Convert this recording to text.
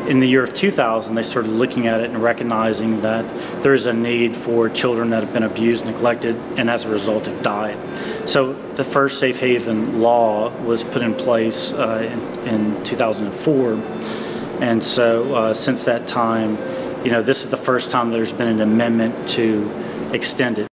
in the year of 2000, they started looking at it and recognizing that there is a need for children that have been abused, neglected, and as a result have died. So the first safe haven law was put in place in 2004, and so since that time, this is the first time there's been an amendment to extend it.